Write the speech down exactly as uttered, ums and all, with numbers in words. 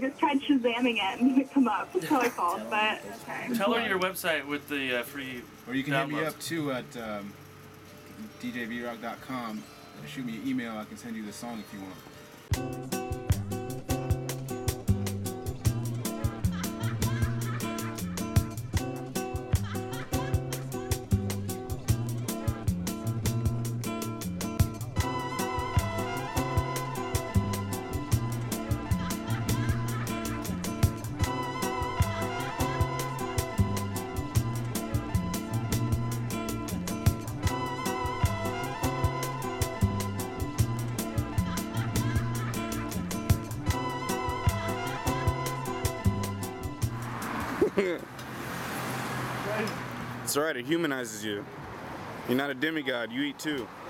just tried Shazamming it and it didn't come up. That's how I called, but okay. Tell her your website with the uh, free Or you can downloads. hit me up too at um, d j v rock dot com. Shoot me an email. I can send you the song if you want. It's alright, it humanizes you. You're not a demigod, you eat too.